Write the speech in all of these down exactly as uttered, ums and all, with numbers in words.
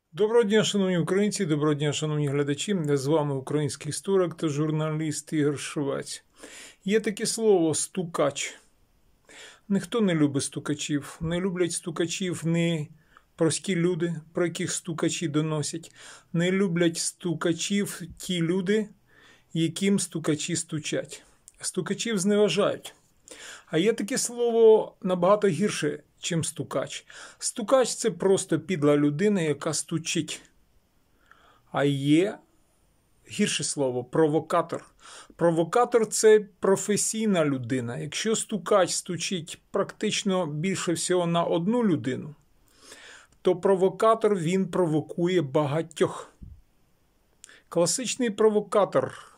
Доброго дня, шановні українці, доброго дня, шановні глядачі. З вами український історик та журналіст Ігор Швець. Є таке слово «стукач». Ніхто не любить стукачів. Не люблять стукачів не прості люди, про яких стукачі доносять. Не люблять стукачів ті люди, яким стукачі стучать. Стукачів зневажають. А є таке слово набагато гірше, чим стукач. Стукач – це просто підла людина, яка стучить. А є гірше слово – провокатор. Провокатор – це професійна людина. Якщо стукач стучить практично більше всього на одну людину, то провокатор, він провокує багатьох. Класичний провокатор.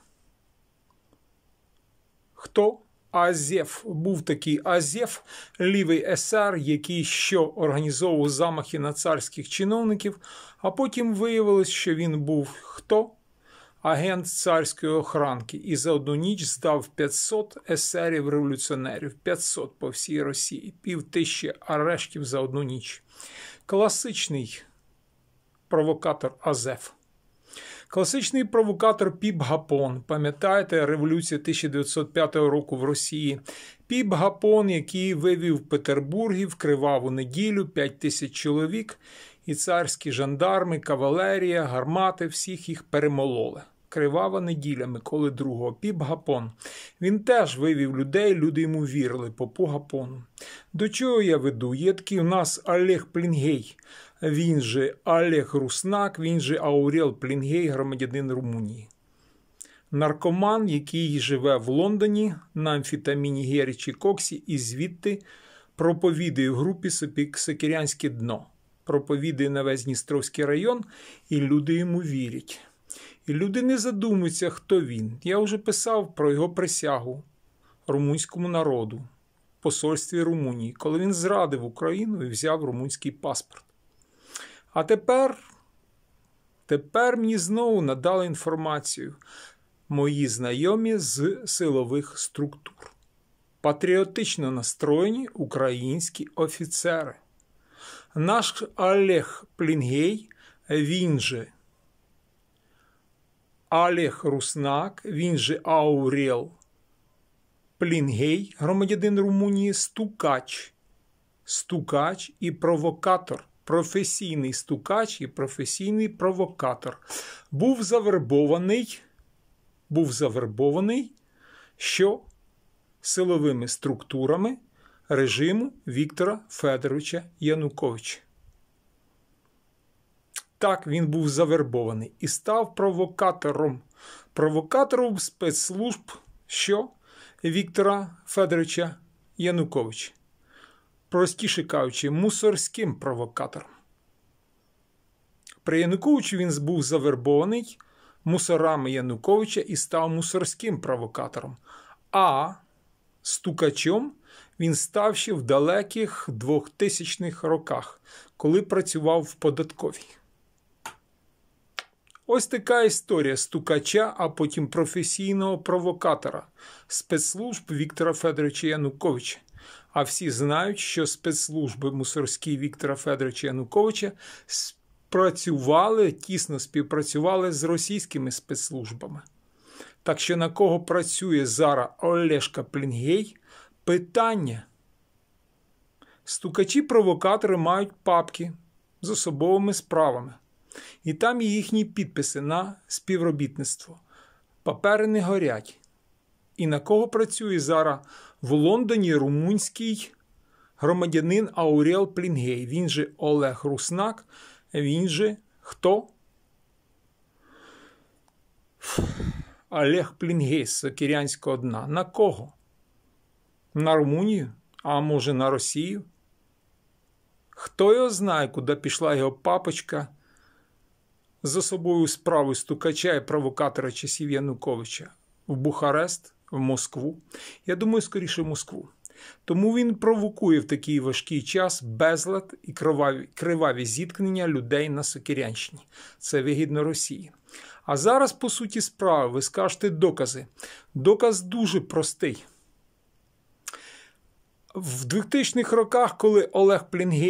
Хто? Азєв. Був такий Азєв, лівий есер, який що організовував замахи на царських чиновників, а потім виявилось, що він був хто? Агент царської охранки. І за одну ніч здав п'ятсот есерів-революціонерів. п'ятсот по всій Росії. Пів тисячі арештів за одну ніч. Класичний провокатор Азєв. Класичний провокатор Піп Гапон. Пам'ятаєте, революція тисяча дев'ятсот п'ятого року в Росії? Піп Гапон, який вивів в Петербургі в криваву неділю п'ять тисяч чоловік, і царські жандарми, кавалерія, гармати, всіх їх перемололи. Кривава неділя Миколи другого. Піп Гапон. Він теж вивів людей, люди йому вірили, попу Гапону. До чого я веду? Є такий у нас Олег Плінгей. Він же Олег Руснак, він же Аурел Плінгей, громадянин Румунії. Наркоман, який живе в Лондоні на амфетаміні Герічі Коксі і звідти проповідує в групі «Сокирянське дно». Проповідує на весь Дністровський район, і люди йому вірять. І люди не задумуються, хто він. Я вже писав про його присягу румунському народу в посольстві Румунії, коли він зрадив Україну і взяв румунський паспорт. А тепер, тепер мені знову надали інформацію мої знайомі з силових структур. Патріотично настроєні українські офіцери. Наш Олег Плінгей, він же Олег Руснак, він же Аурел Плінгей, громадянин Румунії, стукач. Стукач і провокатор. Професійний стукач і професійний провокатор. Був завербований, був завербований, що силовими структурами режиму Віктора Федоровича Януковича. Так, він був завербований і став провокатором. Провокатором спецслужб, що Віктора Федоровича Януковича. Простіше кажучи, мусорським провокатором. При Януковичу він був завербований мусорами Януковича і став мусорським провокатором. А стукачом він став ще в далеких двохтисячних роках, коли працював в податковій. Ось така історія стукача, а потім професійного провокатора спецслужб Віктора Федоровича Януковича. А всі знають, що спецслужби мусорські Віктора Федоровича Януковича спрацювали, тісно співпрацювали з російськими спецслужбами. Так що на кого працює зараз Олешка Плінгей? Питання. Стукачі-провокатори мають папки з особовими справами. І там є їхні підписи на співробітництво. Папери не горять. І на кого працює зараз в Лондоні румунський громадянин Аурел Плінгей? Він же Олег Руснак, він же хто? Олег Плінгей з Сокирянського дна. На кого? На Румунію? А може на Росію? Хто його знає, куди пішла його папочка з особою справи стукача і провокатора часів Януковича? В Бухарест? В Москву? Я думаю, скоріше в Москву. Тому він провокує в такий важкий час безлад і криваві, криваві зіткнення людей на Сокирянщині. Це вигідно Росії. А зараз, по суті справи, ви скажете докази. Доказ дуже простий. В двохтисячних роках, коли Олег Плінгей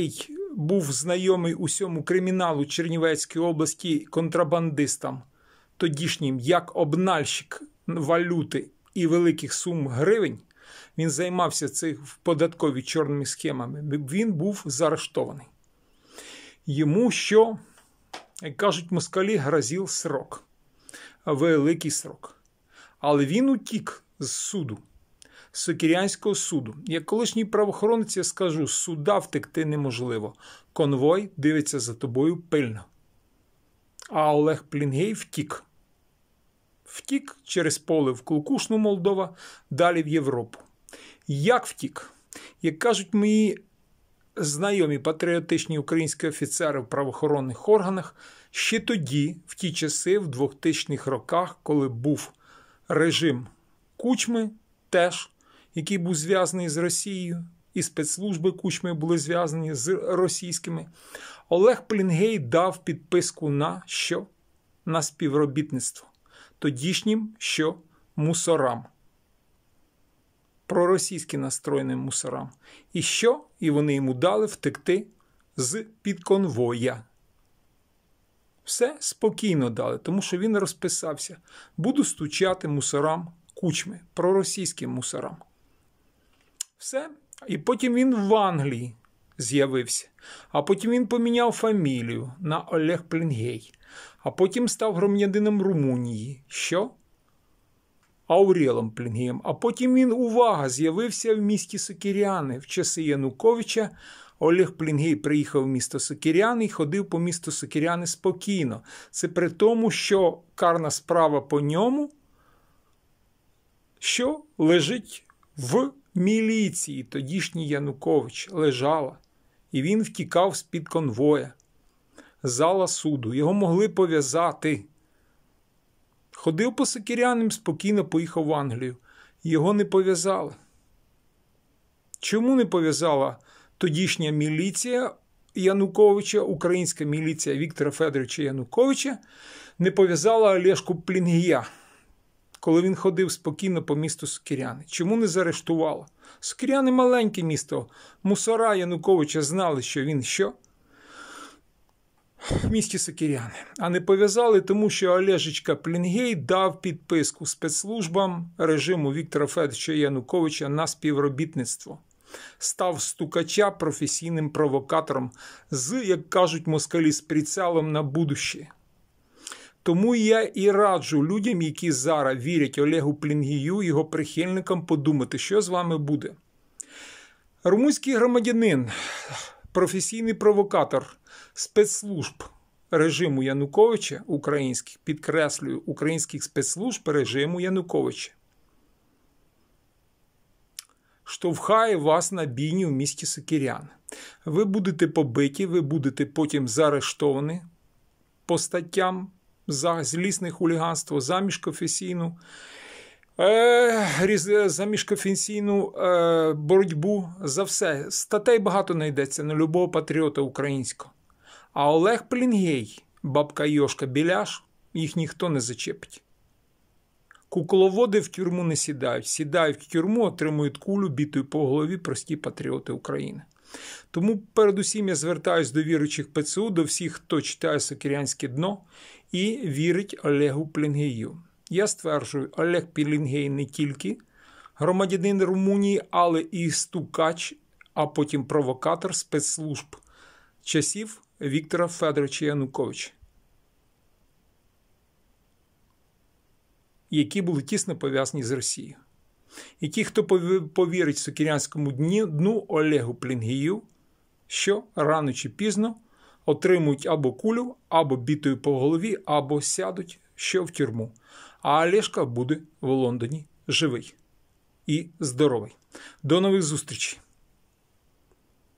був знайомий усьому криміналу Чернівецької області контрабандистам, тодішнім як обнальщик валюти і великих сум гривень, він займався цих податкові чорними схемами, він був заарештований. Йому, що, як кажуть москалі, грозив срок, великий срок. Але він утік з суду, з Сокирянського суду. Як колишній правоохоронець я скажу, з суда втекти неможливо. Конвой дивиться за тобою пильно. А Олег Плінгей втік. Втік через поле в Клукушну, Молдова, далі в Європу. Як втік? Як кажуть мої знайомі патріотичні українські офіцери в правоохоронних органах, ще тоді, в ті часи, в двохтисячних роках, коли був режим Кучми, теж, який був зв'язаний з Росією, і спецслужби Кучми були зв'язані з російськими, Олег Плінгей дав підписку на що? На співробітництво. Тодішнім що? Мусорам. Проросійськи настроєним мусорам. І що? І вони йому дали втекти з-під конвоя. Все спокійно дали, тому що він розписався. Буду стучати мусорам Кучми, проросійським мусорам. Все. І потім він в Англії з'явився. А потім він поміняв фамілію на Олег Плінгей. А потім став громадянином Румунії. Що? Аурєлом Плінгеєм. А потім він, увага, з'явився в місті Сокиряни. В часи Януковича Олег Плінгей приїхав в місто Сокиряни і ходив по місту Сокиряни спокійно. Це при тому, що карна справа по ньому, що лежить в міліції. Тодішній Янукович лежала. І він втікав з-під конвоя. Зала суду. Його могли пов'язати. Ходив по Сокирянам, спокійно поїхав в Англію. Його не пов'язали. Чому не пов'язала тодішня міліція Януковича, українська міліція Віктора Федоровича Януковича, не пов'язала Олешку Плінгея, коли він ходив спокійно по місту Сокиряни? Чому не заарештувала? Сокиряни – маленьке місто. Мусора Януковича знали, що він що? В місті Сокиряни. А не пов'язали, тому що Олежечка Плінгей дав підписку спецслужбам режиму Віктора Федоровича Януковича на співробітництво. Став стукача професійним провокатором з, як кажуть москалі, з прицелом на будуще. Тому я і раджу людям, які зараз вірять Олегу Плінгею, його прихильникам, подумати, що з вами буде. Румунський громадянин, професійний провокатор спецслужб режиму Януковича, українських, підкреслюю, українських спецслужб режиму Януковича, штовхає вас на бійню в місті Сокиряни. Ви будете побиті, ви будете потім заарештовані по статтям за злісне хуліганство, за міжконфесійну, е, за міжконфесійну е, боротьбу, за все. Статей багато знайдеться на любого патріота українського. А Олег Плінгей, бабка Йошка, Біляш, їх ніхто не зачепить. Кукловоди в тюрму не сідають. Сідають в тюрму, отримують кулю, бітою по голові прості патріоти України. Тому передусім я звертаюсь до віруючих ПЦУ, до всіх, хто читає «Сокирянське дно» і вірить Олегу Плінгею. Я стверджую, Олег Плінгей не тільки громадянин Румунії, але і стукач, а потім провокатор спецслужб часів Віктора Федоровича Януковича, які були тісно пов'язані з Росією. І ті, хто повірить Сокирянському дну Олегу Плінгею, що рано чи пізно отримують або кулю, або бітою по голові, або сядуть що в тюрму. А Олешка буде в Лондоні живий і здоровий. До нових зустрічей!